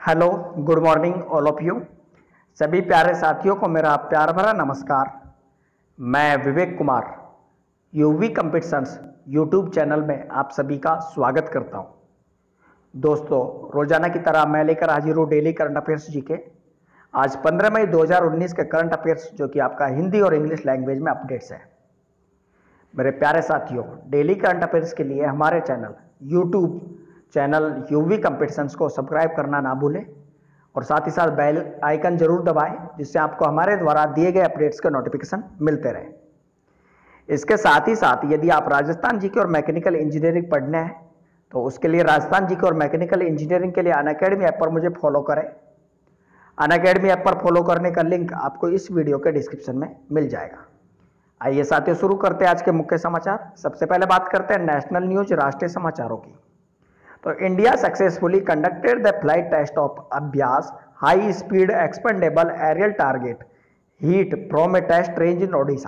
Hello, good morning all of you. सभी प्यारे साथियों को मेरा प्यार भरा नमस्कार। मैं Vivek Kumar UV competitions YouTube channel में आप सभी का स्वागत करता हूं। दोस्तों, रोजाना की तरह मैं लेकर हाजिर हूं डेली करंट अफेयर्स जीके। आज 15 मई 2019 के करंट अफेयर्स जो कि आपका हिंदी और इंग्लिश लैंग्वेज में अपडेट्स है। मेरे प्यारे साथियों, डेली करंट अफेयर्स के लिए हमारे यूट्यूब चैनल यूवी कंपटीशंस को सब्सक्राइब करना ना भूलें और साथ ही साथ बेल आइकन जरूर दबाएं, जिससे आपको हमारे द्वारा दिए गए अपडेट्स के नोटिफिकेशन मिलते रहे। इसके साथ ही साथ यदि आप राजस्थान जीके और मैकेनिकल इंजीनियरिंग पढ़ने हैं तो उसके लिए राजस्थान जीके और मैकेनिकल इंजीनियरिंग के लिए अनअकैडमी ऐप पर मुझे फॉलो करें। अनअकैडमी ऐप पर फॉलो करने का लिंक आपको इस वीडियो के डिस्क्रिप्शन में मिल जाएगा। आइए साथियों, शुरू करते हैं आज के मुख्य समाचार। सबसे पहले बात करते हैं नेशनल न्यूज राष्ट्रीय समाचारों की। तो India successfully conducted the flight test of Abhyas high speed expendable aerial target HEAT from a test range in Odisha.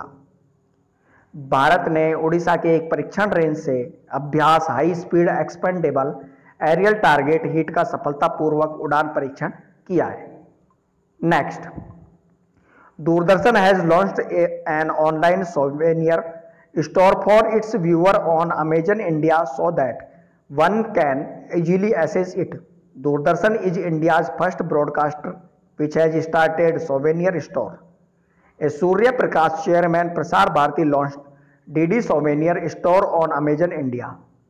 Bharat ने उड़ीसा के एक परीक्षण रेंज से Abhyas high speed expendable aerial target HEAT का सफलतापूर्वक उड़ान परीक्षण किया है। Next, Doordarshan has launched an online souvenir store for its viewer on Amazon India so that one can easily access it. Doordarshan is India's first broadcaster which has started souvenir store. A Surya Prakash chairman Prasar Bharati launched DD Souvenir Store on Amazon India.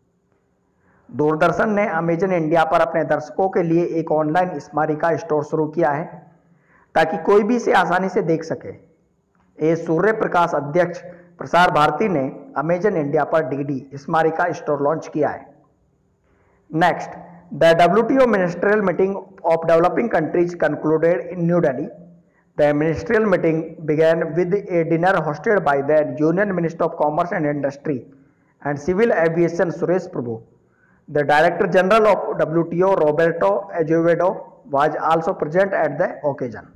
Doordarshan ने Amazon India पर अपने दर्शकों के लिए एक online स्मारिका store शुरू किया है ताकि कोई भी इसे आसानी से देख सके। ए सूर्य प्रकाश अध्यक्ष प्रसार भारती ने अमेजन इंडिया पर डीडी स्मारिका स्टोर लॉन्च किया है। Next, the WTO ministerial meeting of developing countries concluded in New Delhi. The ministerial meeting began with a dinner hosted by the Union Minister of Commerce and Industry and Civil Aviation Suresh Prabhu. The Director General of WTO Roberto Azevedo was also present at the occasion.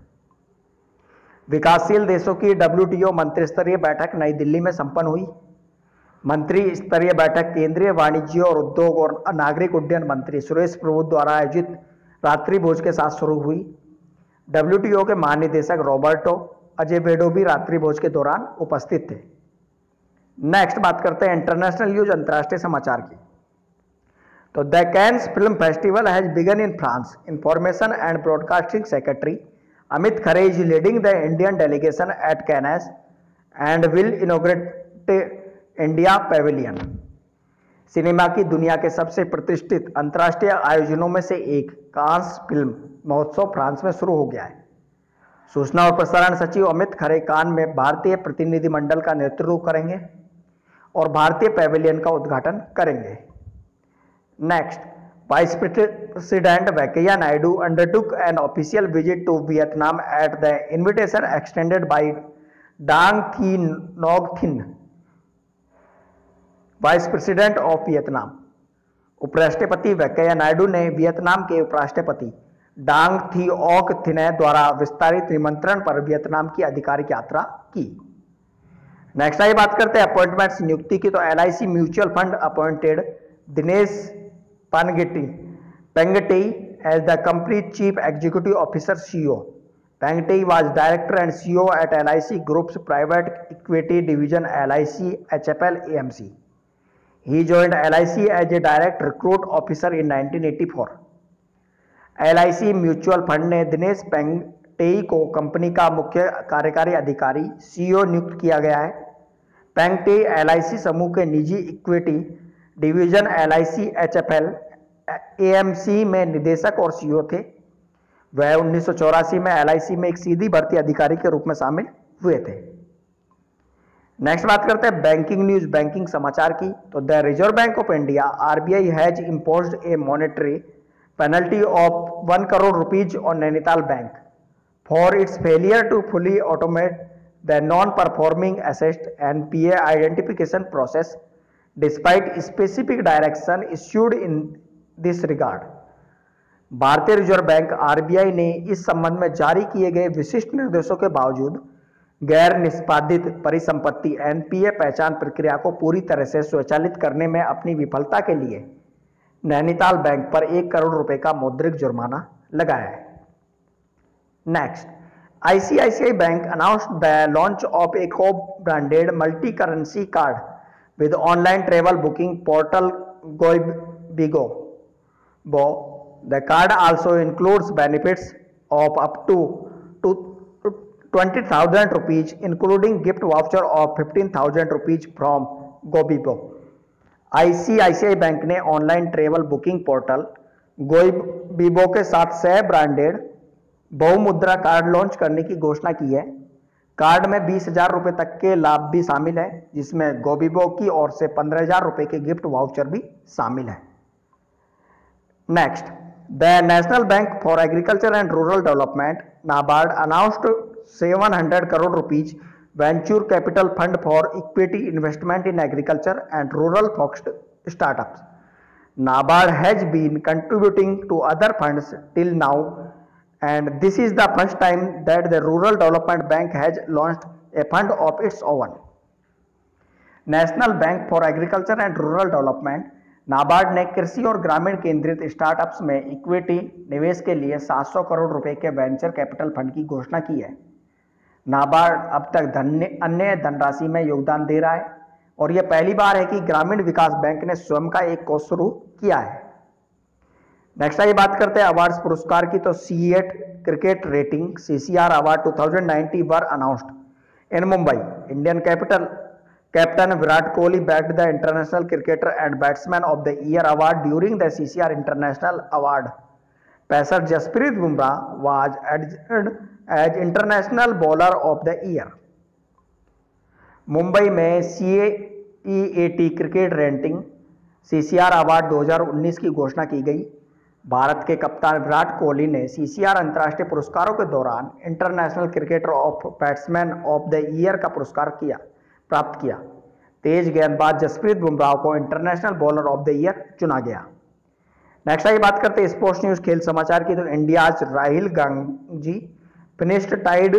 विकासशील देशों की WTO मंत्रिस्तरीय बैठक नई दिल्ली में संपन्न हुई। मंत्री स्तरीय बैठक केंद्रीय वाणिज्य और उद्योग और नागरिक उड्डयन मंत्री सुरेश प्रभु द्वारा आयोजित रात्रि भोज के साथ शुरू हुई। WTO के महानिदेशक रॉबर्टो अजेवेडो भी रात्रि भोज के दौरान उपस्थित थे। नेक्स्ट बात करते हैं इंटरनेशनल न्यूज अंतर्राष्ट्रीय समाचार की। तो the Cannes film festival has begun in France. Information and broadcasting secretary Amit Khare is leading the Indian delegation at Cannes and will inaugurate India pavilion. सिनेमा की दुनिया के सबसे प्रतिष्ठित अंतर्राष्ट्रीय आयोजनों में से एक कांस फिल्म महोत्सव फ्रांस में शुरू हो गया है। सूचना और प्रसारण सचिव अमित खरे कान में भारतीय प्रतिनिधिमंडल का नेतृत्व करेंगे और भारतीय पैवेलियन का उद्घाटन करेंगे। Next, vice president Venkaiah Naidu undertook an official visit to Vietnam at the invitation extended by Dang Thi Ngoc Thinh, vice president of Vietnam. उपराष्ट्रपति वेंकैया नायडू ने वियतनाम के उपराष्ट्रपति डांग थी ऑक थिनै द्वारा विस्तारित निमंत्रण पर वियतनाम की आधिकारिक यात्रा की। नेक्स्ट आइए बात करते हैं अपॉइंटमेंट्स नियुक्ति की। तो LIC mutual fund appointed Dinesh Pangtey as the company chief executive officer CEO. Pengatey was director and CEO at LIC Group's private equity division LIC HFL AMC. He joined LIC as a direct recruit officer in 1984. LIC mutual fund ने दिनेश पेंगटेई को company का मुख्य कार्यकारी अधिकारी CEO नियुक्त किया गया है। पेंगटेई LIC समूह के निजी equity division LIC HFL AMC में निदेशक और CEO थे। वह 1984 में LIC में एक सीधी भर्ती अधिकारी के रूप में शामिल हुए थे। नेक्स्ट बात करते हैं बैंकिंग न्यूज, बैंकिंग समाचार की। तो the Reserve Bank of India RBI has imposed a monetary penalty of 1 crore rupees on Nainital bank for its failure to fully automate the non performing asset NPA identification process despite specific direction issued in this regard. भारतीय Reserve Bank RBI ने इस संबंध में जारी किए गए विशिष्ट निर्देशों के बावजूद गैर निष्पादित परिसंपत्ति NPA पहचान प्रक्रिया को पूरी तरह से स्वचालित करने में अपनी विफलता के लिए नैनीताल बैंक पर 1 करोड़ रुपए का मौद्रिक जुर्माना लगाया है। Next, ICICI Bank announced the launch of a co-branded multi-currency card with online travel booking portal Goibibo. The card also includes benefits of up to 20,000 rupees, including gift voucher of 15,000 rupees from Goibibo. ICICI bank ने online travel booking portal Goibibo के साथ सह branded बहुमुद्रा card launch करने की घोषणा की है। Card में 20,000 रुपए तक के लाभ भी शामिल है, जिसमें गोइबिबो की ओर से 15,000 रुपए के गिफ्ट वाउचर भी शामिल है। Next, the National Bank for Agriculture and Rural Development NABARD announced 700 crore rupees venture capital fund for equity investment in agriculture and rural focused startups. NABARD has been contributing to other funds till now, and this is the first time that the Rural Development Bank has launched a fund of its own. National Bank for Agriculture and Rural Development NABARD ने कृषि और ग्रामीण केंद्रित startups में equity निवेश के लिए 700 करोड़ रुपए के वेंचर कैपिटल फंड की घोषणा की है। नाबार्ड अब तक अन्य धनराशि में योगदान दे रहा है और यह पहली बार है कि ग्रामीण विकास बैंक ने स्वयं का एक कोष शुरू किया है। नेक्स्ट आइए बात करते हैं अवार्ड्स पुरस्कार की। तो C8 cricket rating CCR award 2019 were announced in Mumbai. Indian captain Virat Kohli bagged the International Cricketer and Batsman of the Year award during the CCR International Award. Pacer Jasprit Bumrah was adjudged as International Bowler of the Year. Mumbai में CEAT cricket rating CCR award 2019 की घोषणा की गई। भारत के कप्तान विराट कोहली ने CCR अंतर्राष्ट्रीय पुरस्कारों के दौरान international cricketer of batsman of the year का पुरस्कार प्राप्त किया। तेज गेंदबाज जसप्रीत बुमराह को international bowler of the year चुना गया। नेक्स्ट आइए बात करते हैं स्पोर्ट्स न्यूज खेल समाचार की। तो India's Rahil Gangjee finished tied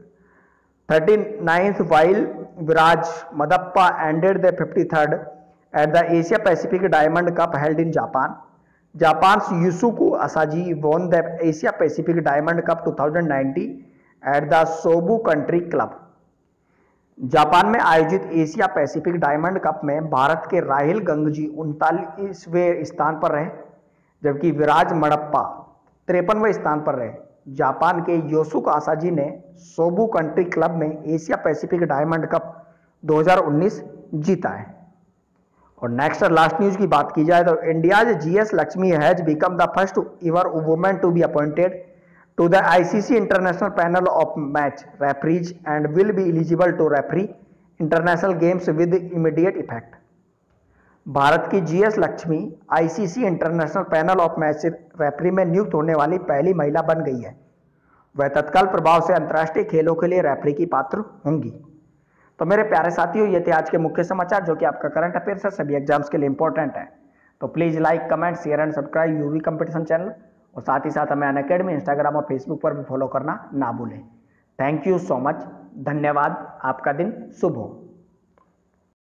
39th while Viraj Madappa ended the 53rd at the Asia Pacific Diamond Cup held in Japan. Japan's Yusuke Asaji won the Asia Pacific Diamond Cup 2019 at the Sobu Country Club. Japan में आयोजित Asia Pacific Diamond cup में भारत के राहिल गंगजी 39वें स्थान पर रहे, जबकि विराज मडप्पा 53वें स्थान पर रहे। जापान के योसुके आसाजी ने सोबू कंट्री क्लब में एशिया पैसिफिक डायमंड कप 2019 जीता है। और नेक्स्ट और लास्ट न्यूज की बात की जाए तो India's GS Lakshmi has become the first ever women to be appointed to the ICC International Panel of Match Referees and will be eligible to referee international games with immediate effect. Bharat की GS Lakshmi ICC international panel of match referee में नियुक्त होने वाली पहली महिला बन गई है। वह तत्काल प्रभाव से अंतर्राष्ट्रीय खेलों के लिए रेफरी की पात्र होंगी। तो मेरे प्यारे साथियों, ये थे आज के मुख्य समाचार जो कि आपका करंट अफेयर्स है, सभी एग्जाम्स के लिए इंपॉर्टेंट है। तो please like, comment, share and subscribe UV competition channel, और साथ ही साथ हमें अनअकैडमी इंस्टाग्राम और फेसबुक पर भी फॉलो करना ना भूलें। थैंक यू सो मच, धन्यवाद। आपका दिन शुभ हो।